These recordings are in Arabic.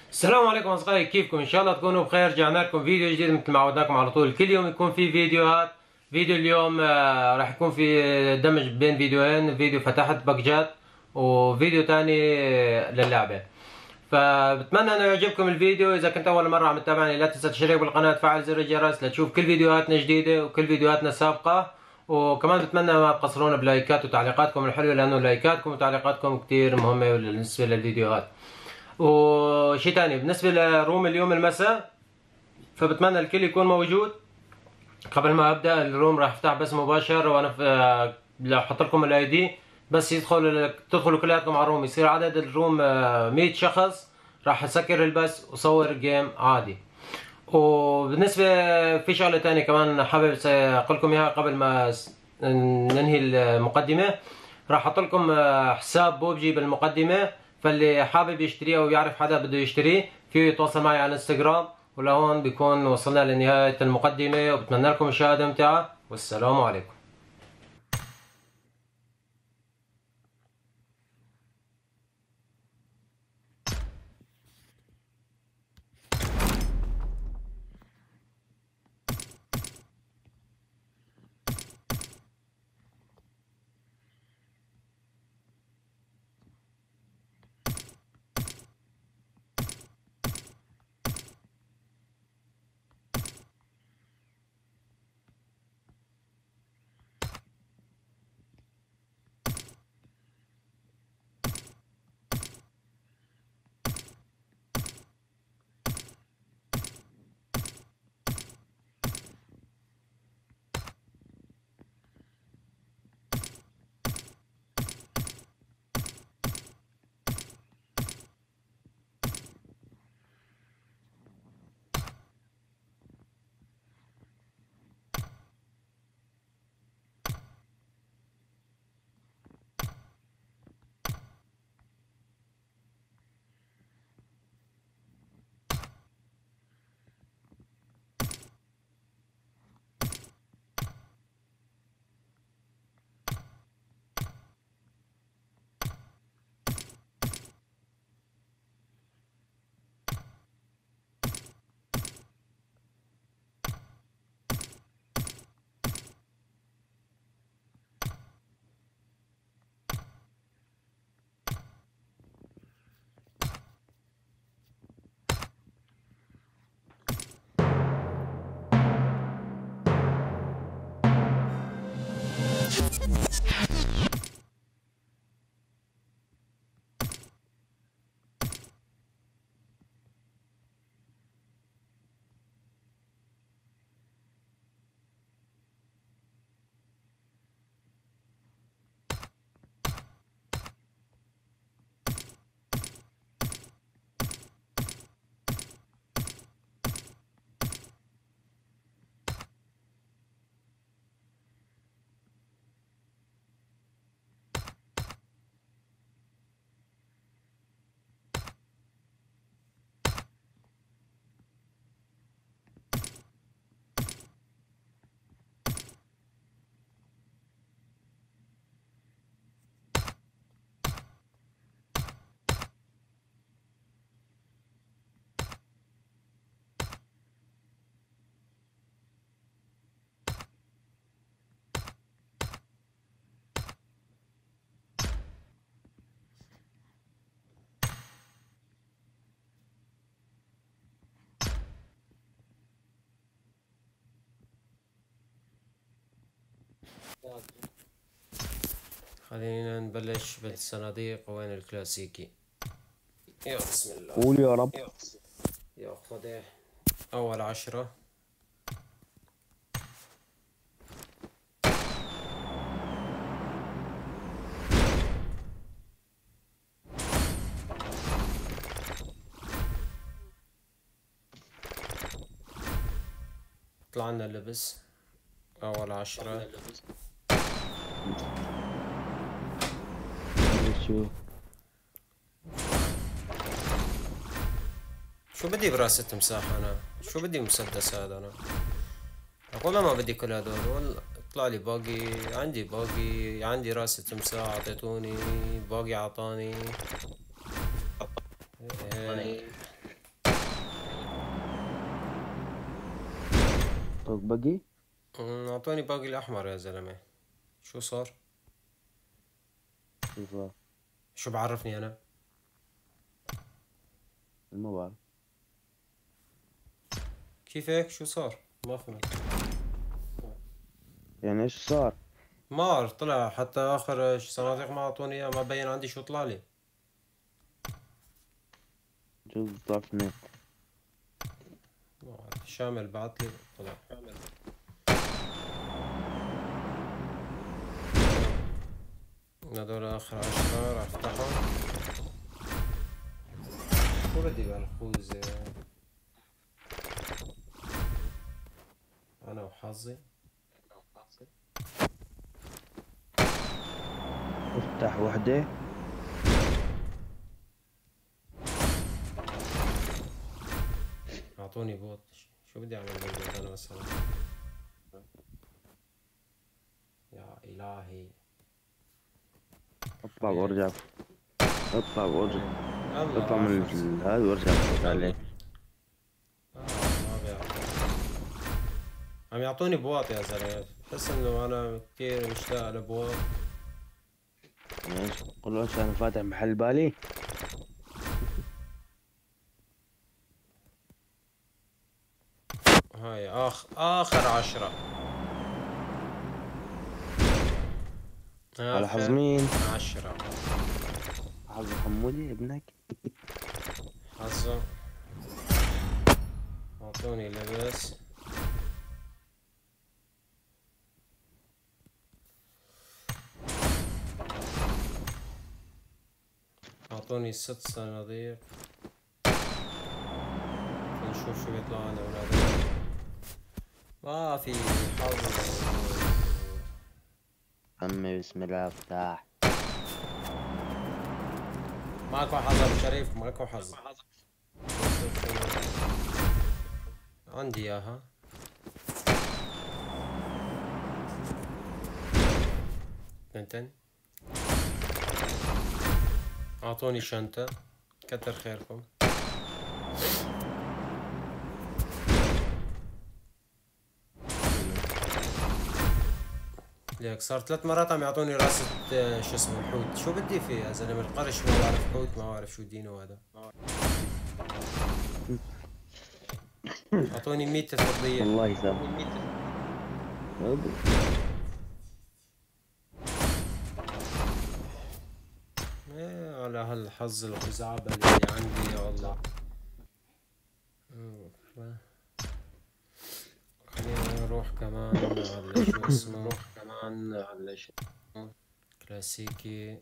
السلام عليكم اصدقائي، كيفكم؟ ان شاء الله تكونوا بخير. رجعنا لكم فيديو جديد مثل ما عودناكم على طول. كل يوم يكون في فيديوهات. فيديو اليوم راح يكون في دمج بين فيديوهين، فيديو فتحت باكجات وفيديو تاني للعبة. فبتمنى انه يعجبكم الفيديو. اذا كنت اول مرة عم تتابعني لا تنسى تشترك بالقناة وتفعل زر الجرس لتشوف كل فيديوهاتنا جديدة وكل فيديوهاتنا السابقة. وكمان بتمنى ما تقصرون بلايكات وتعليقاتكم الحلوة، لانه لايكاتكم وتعليقاتكم كتير مهمة بالنسبة للفيديوهات. وشي تاني بالنسبة لروم اليوم المساء، فبتمنى الكل يكون موجود. قبل ما ابدا الروم راح افتح بس مباشر، وانا لو احط لكم الاي دي بس تدخلوا كلياتكم على الروم، يصير عدد الروم 100 شخص. راح اسكر البث وصور جيم عادي. وبالنسبة في شغلة تانية كمان حابب اقول لكم اياها قبل ما ننهي المقدمة. راح احط لكم حساب بوبجي بالمقدمة، فاللي حابب يشتريه او يعرف حدا بده يشتريه فيه يتواصل معي على انستغرام. ولهون بيكون وصلنا لنهاية المقدمة، وبتمنى لكم مشاهدة ممتعة، والسلام عليكم. خلينا نبلش بالصناديق. وين الكلاسيكي؟ يا بسم الله. قول يا رب. يا خده أول 10. طلعنا اللبس أول 10. شو بدي براسة تمساح أنا؟ شو بدي مسدس هذا أنا؟ والله ما بدي كل هدول. والله طلع لي باقي، عندي باقي، عندي راسة تمساح عطيتوني، باقي عطاني. إيه. اعطوك بقي؟ اعطوني باقي الاحمر يا زلمة. شو صار؟ شو صار؟ شو بعرفني انا؟ ما بعرف. كيف هيك؟ شو صار؟ ما فهمت. يعني ايش صار؟ مار طلع حتى اخر صناديق ما اعطوني اياه، ما بين عندي شو طلع لي. جوز ضعف نت. ما بعرف. شامل بعت لي طلع. هذول اخر 10 راح افتحهم. شو بدي بالخوذة؟ انا وحظي. افتح وحدة. اعطوني بوت. شو بدي اعمل بالبوت انا مثلا؟ يا الهي. اطلع وارجع. اطلع وارجع. يلا اطلع من اخر. هذا وارجع فوت عليه. ما بيعرف. عم يعطوني بواط يا زلمة. بحس انه انا كثير مشتاق لبواط. ايش؟ قول له انا فاتح محل بالي. هاي اخر 10. على حظ اخر مين؟ 10. حظ حمودي ابنك. حظه. اعطوني لبس. اعطوني 6 صناديق. نشوف شو بيطلع عنا اولاد. ما في حظ. عمي بسم الله افتح. ماكو حظ ابو شريف، ماكو حظ. عندي اياها. تنتن. اعطوني شنطة. كتر خيركم. ليك صار 3 مرات عم يعطوني راسة شو اسمه الحوت. شو بدي فيه يا زلمة؟ القرش ما بعرف حوت، ما بعرف شو دينه هذا. اعطوني 100 فضية. والله سام. ايه على هالحظ الخزعبل اللي عندي يا الله. خلينا نروح كمان على شو اسمه. كلاسيكي.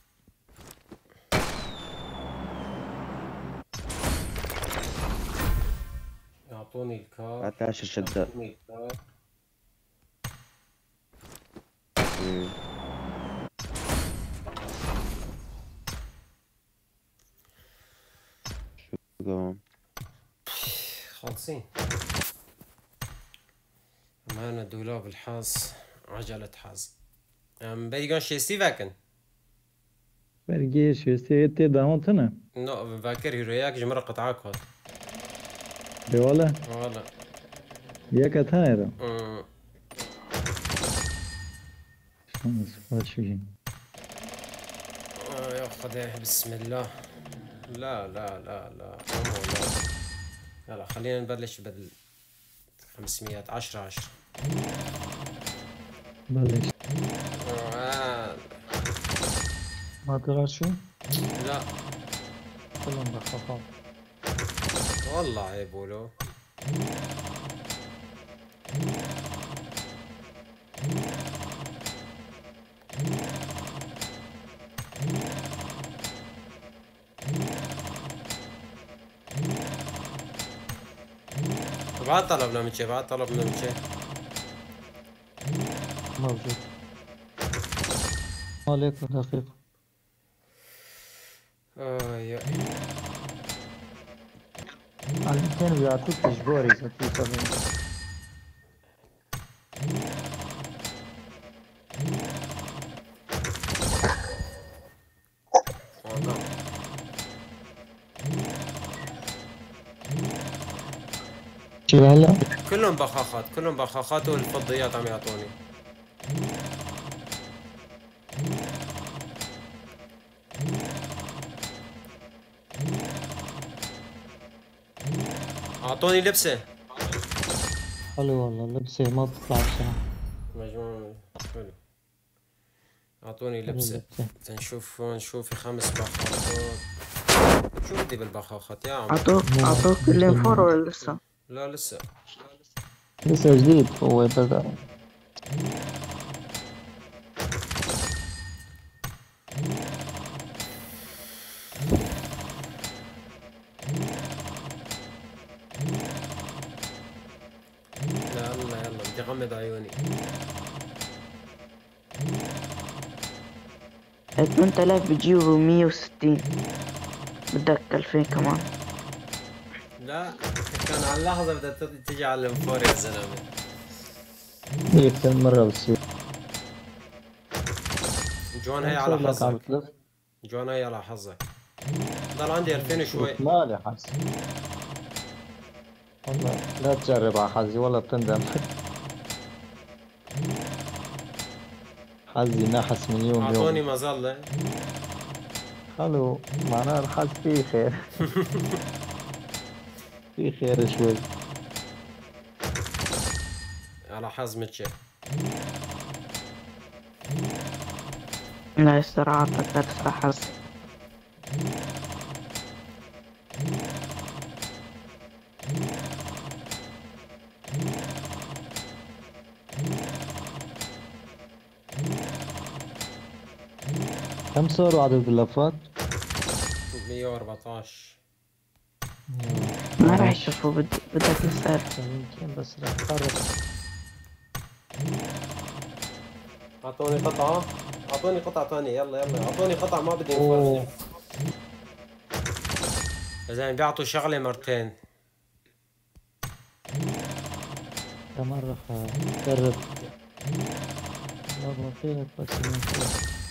يعطوني الكار. 13 شداد. كمان خالصين. معنا دولاب الحظ. عجلة حظ. Bergen Stivaken. Belge 27 damat ne? No, فاكر هيروياك جمرة قطعاك هاد. Revala والله. ya katana. أمم. Şans faşi. يا خديه بسم الله. لا لا لا لا أمو لا. يلا خلينا نبلش بال 500. 10 10. بلش. ما تغشي؟ لا كلهم بخفاف. والله عيب ولو. بعد طلب لمشي، بعد طلب لمشي. موجود. عليكم دقيقة. يا على 200 بيعطوك إجباري إذا توصل. والله. شو هلا؟ كلهم بخاخات، كلهم بخاخات والفضيات عم يعطوني. اعطوني لبسه. حلو والله اللبسة ما بتطلع بسرعة. مجموعة حلو. اعطوني حلو لبسه. اللبسة. تنشوف هون، شوفي 5 بخاخات. شو بدي بالبخاخات يا عم؟ أعطوك الانفور ولا لسه؟ لا لسه. لسه جديد هو بدأ. يلا يلا بدي اغمض عيوني. 8000 بتجيبوا 160، بدك 2000 كمان. لا كان على اللحظة بدها تيجي على الانفور يا زلمة. هي كم مرة بتصير. جوان هي كم على صار لك عم حظك. تلف؟ جوان هي على حظك. ضل عندي 2000 شوف شوي. مالي حظ. والله لا تجرب على حظي والله بتندم. حظي نحس من يوم اعطوني يومي. مظلة. حلو معناه الحظ فيه خير. فيه خير شوي. على حظ متشي. لا استراحتك لا تستحز. كم صاروا عدد اللفات؟ 114. ما راح 12. يشوفوا، بدك تسأل. طيب يمكن بس رح تقرب. اعطوني قطعة. اعطوني قطعة ثانية، يلا يلا اعطوني قطعة، ما بدي انفر. اوه يا زلمة بيعطوا شغلة مرتين. كمان رح تقرب. والله بعطيلك بس الانفور.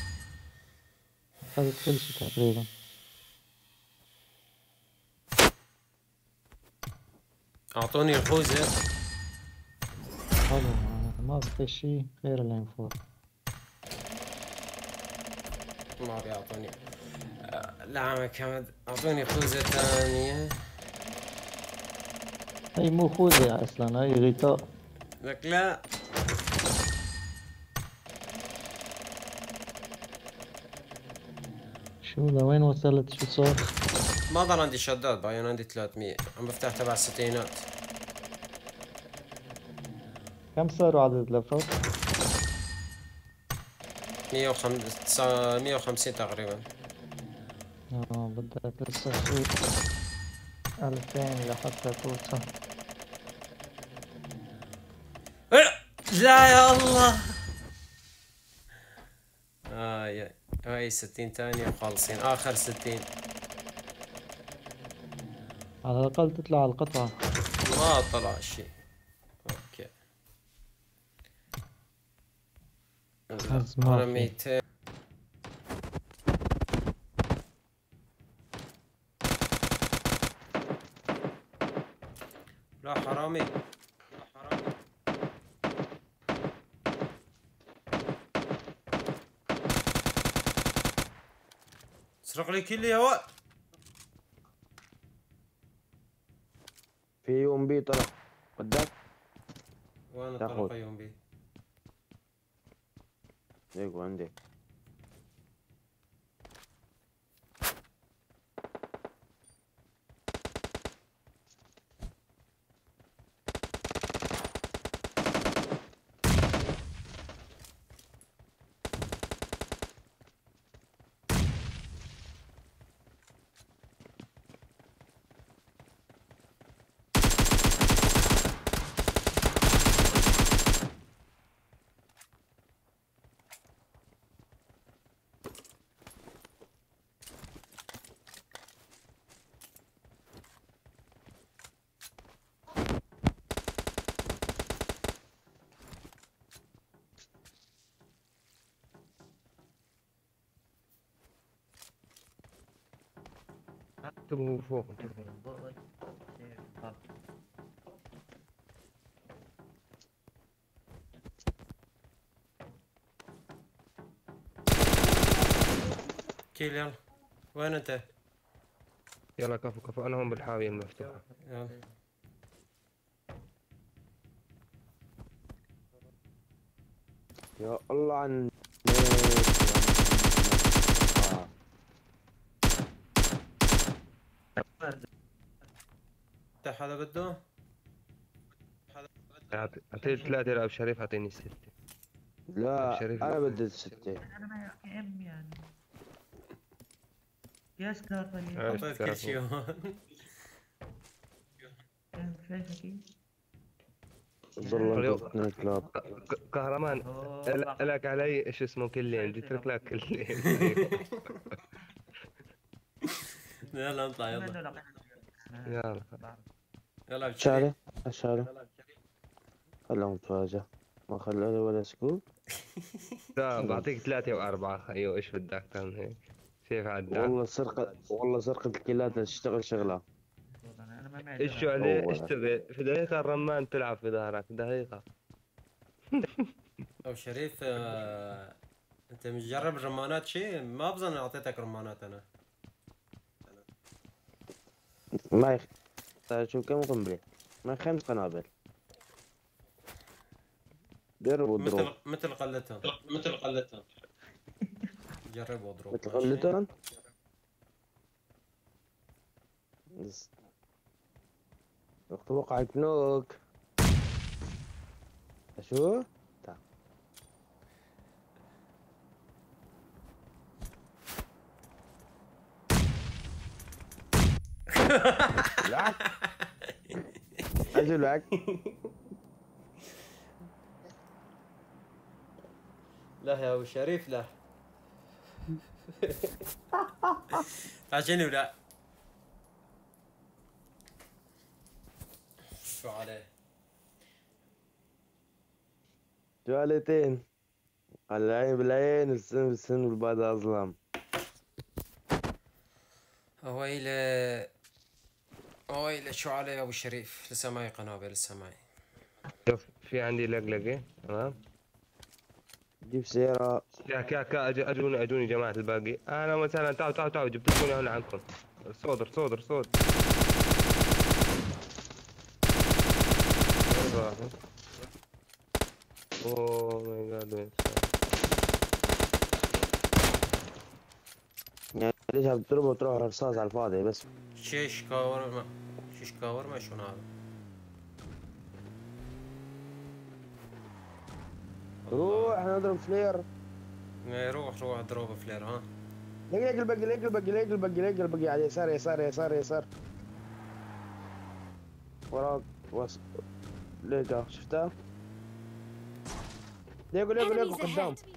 أخذت كل شي تقريبا. اعطوني الخوذة. حلو ما في شي غير الانفور. ما بيعطوني. لا عم كمد، اعطوني خوذة ثانية. هي مو خوذة اصلا هي غطاء. لك لا. شو لوين وصلت شو صار؟ ما ضل عندي شداد، باين عندي 300. عم بفتح تبع الستينات. كم صاروا عدد اللفات؟ 150 تقريبا. بدك لسه شي 2000 لحتى توصل. لا يا الله. يا هاي 60 تانية وخالصين، آخر 60. على الأقل تطلع على القطعة. ما طلع شيء. اوكي. لا حظ ما أنا في. 200. لا حرامي. سرق لي كل هواء. في يوم بي طلع قدام. وانا تاخذ طلق يوم بي. هيك عندي. اكتبوا فوق. كيل يلا. وين انت؟ يلا كفو كفو، انا هون بالحاوية المفتوحة. يلا. يا الله عن تحت هذا بده؟ اعطيني 3 لأبو شريف، اعطيني 6. أبو لا شريف انا بدي الستة. انا معي ام يعني. يا سكر طيب. حطيت كل شيء هون. فين حكي؟ ضل اثنين كلاب. كهرمان، أوه. لك علي ايش اسمه كلين، بدي اترك لك كلين. يلا نطلع يلا. يلا يلا شاري شاري خلهم نتواجه، ما خلوا لي ولا سكوب. لا بعطيك 3 و4. ايوه ايش بدك اكثر من هيك؟ كيف عدى؟ والله سرقة الكيلات تشتغل شغلة. انا ما معي ايش شو درهم. عليه؟ اشتغل في دقيقة الرمان تلعب في ظهرك دقيقة. أبو شريف انت مش جرب رمانات شيء؟ ما بظن اعطيتك رمانات انا. ما شو كم قنبلة؟ ما 5 قنابل. ضرب وضرب. مثل قلتهم. مثل قلتهم. جرب واضرب. مثل غلتهم. اتوقع كنوك. شو؟ تعال. لعك. اجي لعك. لا يا ابو شريف لا. عشاني ولا شو عليه؟ جوالتين. العين بالعين والسن بالسن والبعد اظلم. ويلي ويلي شو عليه يا ابو شريف؟ لسه معي قنابل، لسه معي. شوف في عندي لقلقة، تمام؟ جيب سيارة. كا اجوني جماعة الباقي. اهلا وسهلا، تعالوا جبت لكم هنا عنكم. صود. اوه ماي جاد وين يعني ليش عم تضربه وتروح رصاص على الفاضي بس. شيش كاورما. شيش كاورما شو هذا؟ روح نضرب فلير. روح اضرب فلير ها. ليك البقي على يسار. وراك ليك شفتها؟ ليك Enemies قدام. ahead.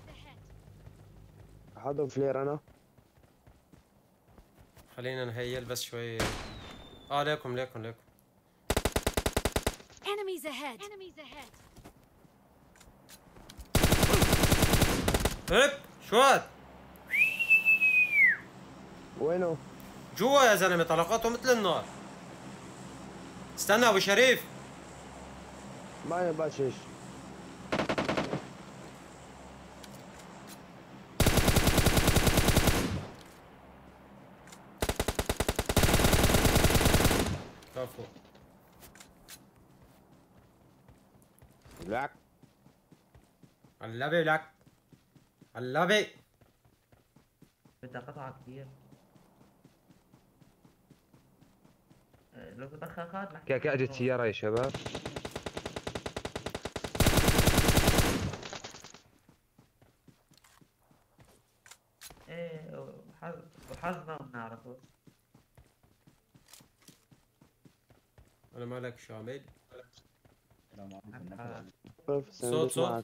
حاضر فلير انا. خلينا نهيل بس شوي. ليكم Enemies ahead. Enemies ahead. هب شو هاد؟ وينه؟ جوا يا زلمه، طلقاته مثل النار. استنى ابو شريف. ما يباشش. كفو. لك علبي لك. علبي. بدها قطعة كثير. لو بطخاخات كا اجت سيارة يا شباب. ايه وحظنا بنعرفه. انا مالك شامل. صوت صوت.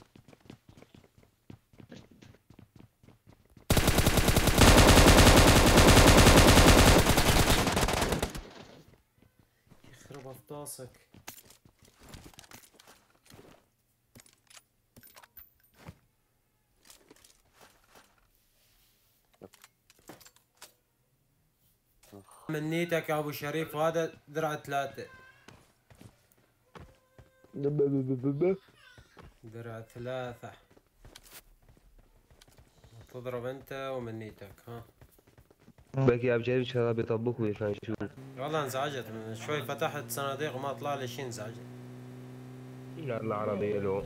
يخرب افطاسك. منيتك يا ابو شريف، وهذا درع 3. درع 3. تضرب انت ومنيتك ها. باقي يا بجرب شباب يطبقوا ويفهم شو. والله انزعجت من شوي فتحت صناديق وما طلع لي شيء انزعجت. لا العربية لو.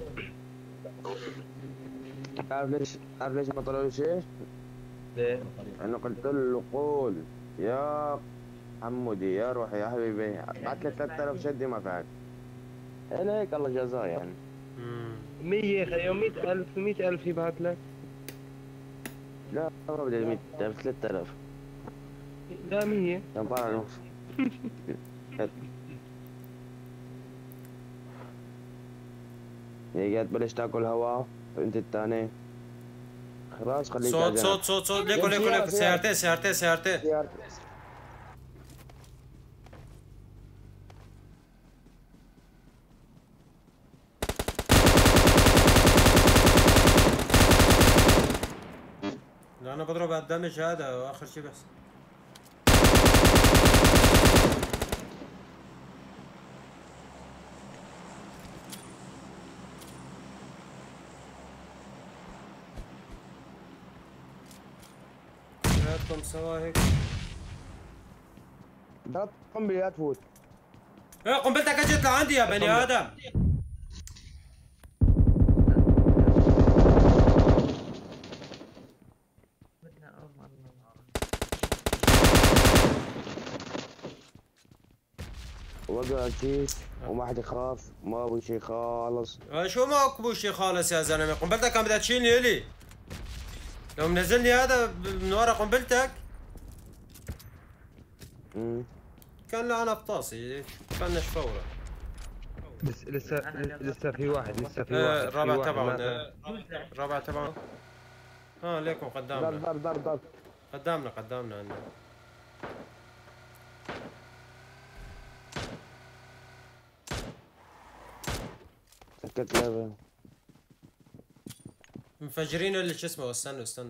عارف ليش ما طلعوا شيء؟ ليه؟ انا قلت له قول يا حمودي يا روحي يا حبيبي بعت لي 3000 شدي ما فعل. انا هيك الله جزاه يعني. 100 خيو 100,000 100,000 يبعث لك. لا ما بدي 100,000 3000. لا 100. كم طالع له؟ هي قاعد تبلش تاكل هواء انت الثاني خلاص خليك صوت ليكو سيارتين لا انا بضرب على الدمج هذا واخر شي بس. هاتكم سوا هيك. ضرب قنبله تفوت. ايه قنبلتك اجت لعندي يا بني ادم. وقع شيء وما حد يخاف ما ابو شيء خالص. شو ما اكبو شي خالص يا زلمه. قنبلتك كان بدها تشيلني الي. لو منزلني هذا من ورا قنبلتك كان لعنة بطاسي فنش فورا. لسه في واحد الرابع تبعهم الرابع تبعهم ليكم قدامنا. ضرب قدامنا عندنا. سكت لعبة مفجرين اللي شو اسمه. استنوا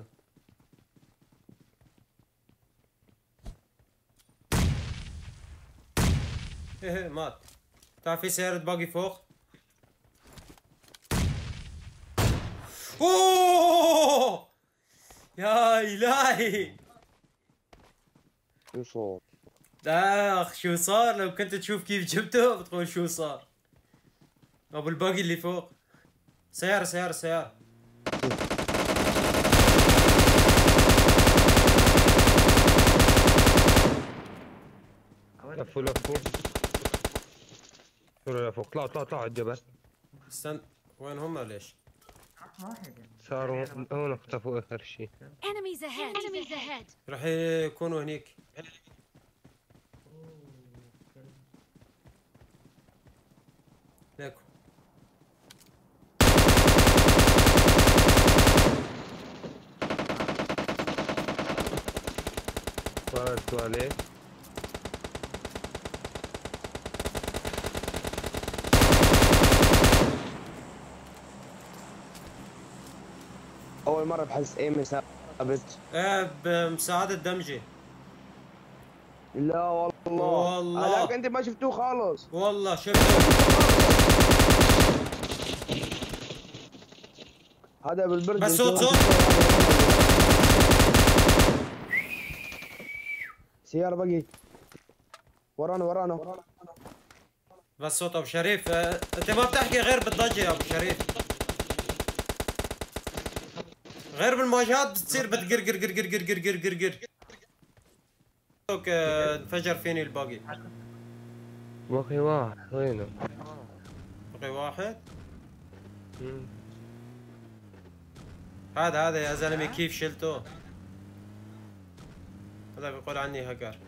ايه مات. تعرف في سيارة باقي فوق. اوه يا الهي شو صار؟ اخ شو صار. لو كنت تشوف كيف جبته بتقول شو صار. ابو الباقي اللي فوق. سيارة لفوا طلعوا على الجبل. استنى وين هم ليش؟ صاروا هون اختفوا اخر شيء. Enemies ahead. رح يكونوا هنيك. ليكو فارسوا عليه. اول مرة بحس ايمي ثابت. ايه بمساعدة دمجي. لا والله هذاك انت ما شفتوه خالص. والله شفته. هذا بالبرد بس صوت سيارة بقي ورانا بس صوت ابو شريف. انت ما بتحكي غير بالضجة يا ابو شريف. غير بالمواجهات بتصير بتقر. انفجر فيني الباقي. باقي واحد وينه؟ باقي واحد. هذا يا زلمه كيف شلته؟ هذا بيقول عني هاكر.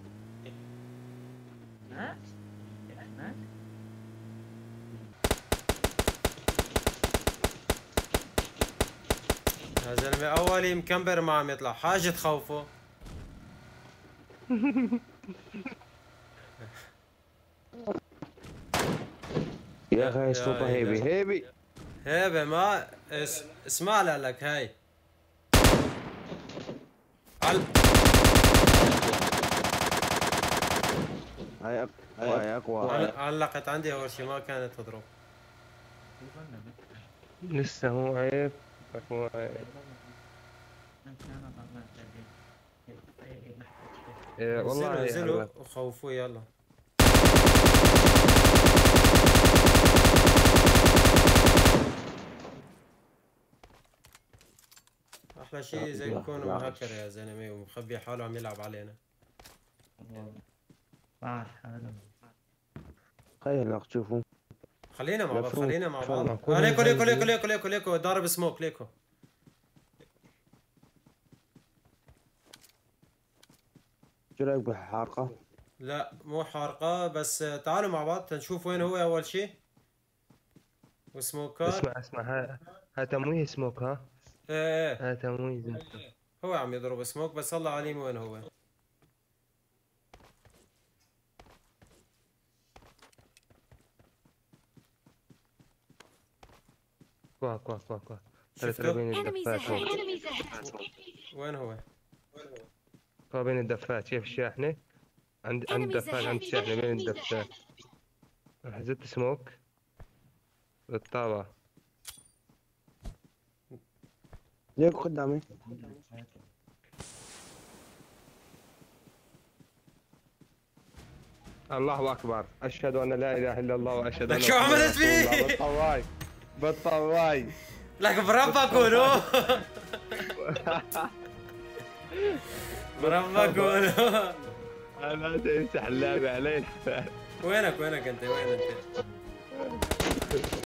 يا زلمه اولي مكمبر ما عم يطلع حاجه تخوفه. يا اخي صوته هيبي ما اسمع لك هاي هاي اقوى. علقت عندي اول شيء ما كانت تضرب. لسه مو عيب. والله انزلوا وخوفوه يلا. احلى شيء زي يكون هاكر يا زلمه ومخبي حاله عم يلعب علينا. تخيل تشوفوا خلينا مع بعض مفروض. خلينا مع شو بعض. معقول ليكو ليكو هاي ليكو ليكو ليكو ليكو ضارب سموك ليكو. شو رايك بالحارقة؟ لا مو حارقة بس تعالوا مع بعض تنشوف وين هو أول شيء. وسموكات. اسمع ها تمويه سموك ها. ايه ها تمويه سموك. هو عم يضرب سموك بس الله عليم وين هو. كوا شفته؟ ترى بين Enemies الدفات ahead. هون. Enemies ahead. وين هو؟ كوا بين الدفات شايف الشاحنة؟ عند Enemies دفات عند ahead. الشاحنة بين Enemies الدفات. ahead. حزت سموك بالطابة. ليك قدامي. الله أكبر، أشهد أن لا إله إلا الله وأشهد لك أن شو محمداً عملت رسول الله. فيه؟ بالطواي لك بربك ولو. بربك ولو. أنا تمسح اللعبة علي. وينك انت وين انت؟